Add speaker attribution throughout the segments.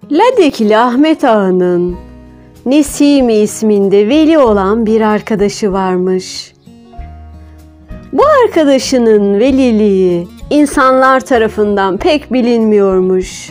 Speaker 1: Ladikli Ahmet Ağa'nın Nesimi isminde veli olan bir arkadaşı varmış. Bu arkadaşının veliliği insanlar tarafından pek bilinmiyormuş.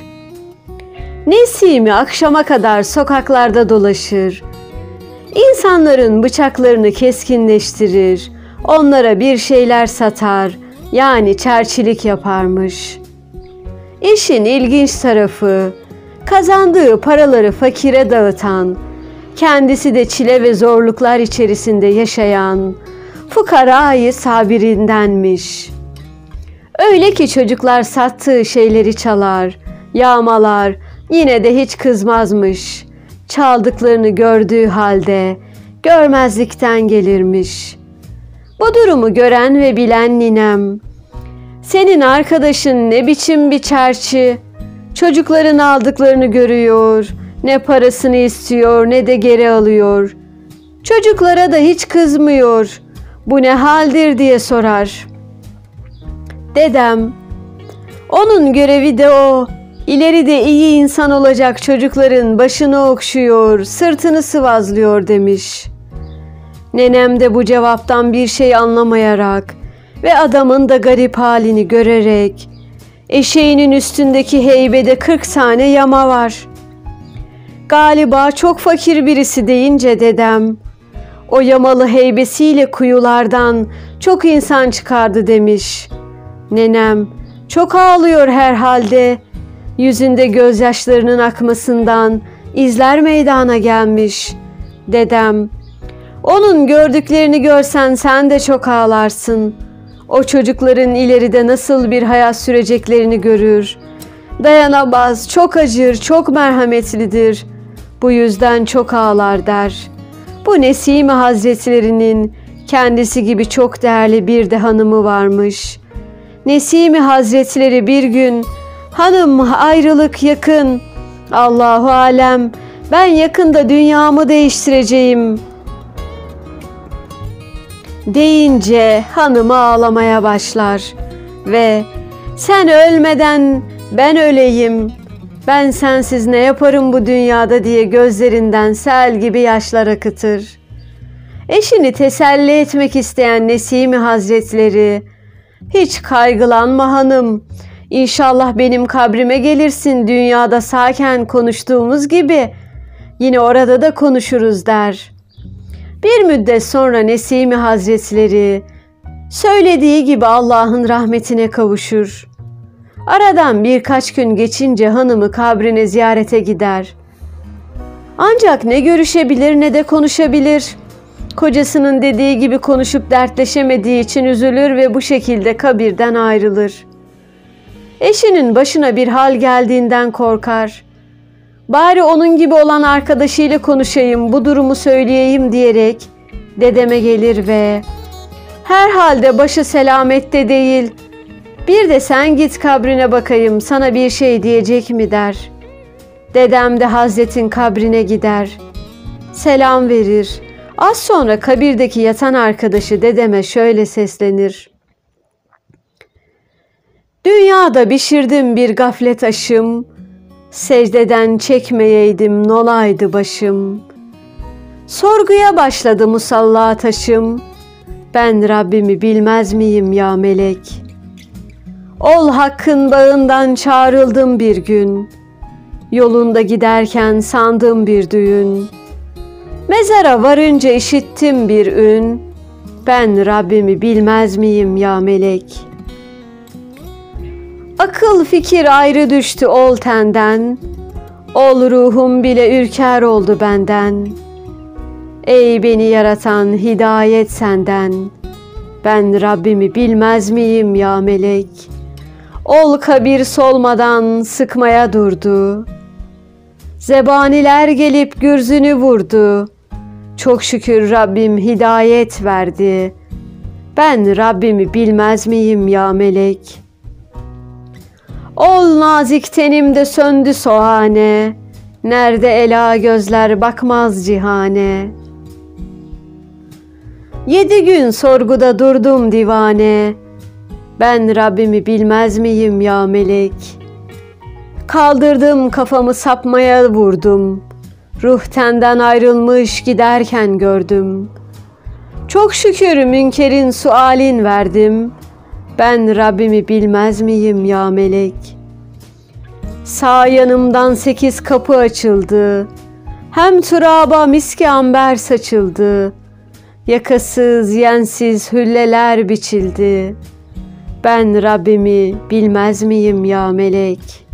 Speaker 1: Nesimi akşama kadar sokaklarda dolaşır, İnsanların bıçaklarını keskinleştirir, onlara bir şeyler satar, yani çerçilik yaparmış. İşin ilginç tarafı, kazandığı paraları fakire dağıtan, kendisi de çile ve zorluklar içerisinde yaşayan fukara-i sabirindenmiş. Öyle ki çocuklar sattığı şeyleri çalar, yağmalar, yine de hiç kızmazmış. Çaldıklarını gördüğü halde görmezlikten gelirmiş. Bu durumu gören ve bilen ninem, "Senin arkadaşın ne biçim bir çerçi, çocukların aldıklarını görüyor, ne parasını istiyor ne de geri alıyor. Çocuklara da hiç kızmıyor, bu ne haldir?" diye sorar. Dedem, "Onun görevi de o. İleride iyi insan olacak çocukların başını okşuyor, sırtını sıvazlıyor" demiş. Nenem de bu cevaptan bir şey anlamayarak ve adamın da garip halini görerek, "Eşeğinin üstündeki heybede 40 tane yama var. Galiba çok fakir birisi" deyince dedem, "O yamalı heybesiyle kuyulardan çok insan çıkardı" demiş. Nenem, "Çok ağlıyor herhalde. Yüzünde gözyaşlarının akmasından izler meydana gelmiş." Dedem, "Onun gördüklerini görsen sen de çok ağlarsın. O çocukların ileride nasıl bir hayat süreceklerini görür. Dayanamaz, çok acır, çok merhametlidir. Bu yüzden çok ağlar" der. Bu Nesimi Hazretlerinin kendisi gibi çok değerli bir de hanımı varmış. Nesimi Hazretleri bir gün, "Hanım, ayrılık yakın. Allahu alem, ben yakında dünyamı değiştireceğim" deyince hanımı ağlamaya başlar ve "Sen ölmeden ben öleyim, ben sensiz ne yaparım bu dünyada" diye gözlerinden sel gibi yaşlar akıtır. Eşini teselli etmek isteyen Nesimi Hazretleri, "Hiç kaygılanma hanım, İnşallah benim kabrime gelirsin, dünyada sağken konuştuğumuz gibi yine orada da konuşuruz" der. Bir müddet sonra Nesimi Hazretleri söylediği gibi Allah'ın rahmetine kavuşur. Aradan birkaç gün geçince hanımı kabrine ziyarete gider. Ancak ne görüşebilir ne de konuşabilir. Kocasının dediği gibi konuşup dertleşemediği için üzülür ve bu şekilde kabirden ayrılır. Eşinin başına bir hal geldiğinden korkar. "Bari onun gibi olan arkadaşıyla konuşayım, bu durumu söyleyeyim" diyerek dedeme gelir ve "Herhalde başı selamette değil, bir de sen git kabrine bakayım, sana bir şey diyecek mi?" der. Dedem de Hazretin kabrine gider. Selam verir. Az sonra kabirdeki yatan arkadaşı dedeme şöyle seslenir: "Dünyada pişirdim bir gaflet aşım, secdeden çekmeyeydim nolaydı başım. Sorguya başladı musalla taşım, ben Rabbimi bilmez miyim ya melek? Ol hakkın bağından çağrıldım bir gün, yolunda giderken sandım bir düğün. Mezara varınca işittim bir ün, ben Rabbimi bilmez miyim ya melek? Akıl fikir ayrı düştü ol tenden, ol ruhum bile ürker oldu benden. Ey beni yaratan hidayet senden, ben Rabbimi bilmez miyim ya melek? Ol kabir solmadan sıkmaya durdu, zebaniler gelip gürzünü vurdu. Çok şükür Rabbim hidayet verdi, ben Rabbimi bilmez miyim ya melek? Ol nazik tenimde söndü soğane, nerede ela gözler bakmaz cihane. 7 gün sorguda durdum divane, ben Rabbimi bilmez miyim ya melek? Kaldırdım kafamı sapmaya vurdum. Ruh tenden ayrılmış giderken gördüm. Çok şükür münkerin sualin verdim. Ben Rabbimi bilmez miyim ya melek? Sağ yanımdan 8 kapı açıldı. Hem turaba miski amber saçıldı. Yakasız yensiz hülleler biçildi. Ben Rabbimi bilmez miyim ya melek?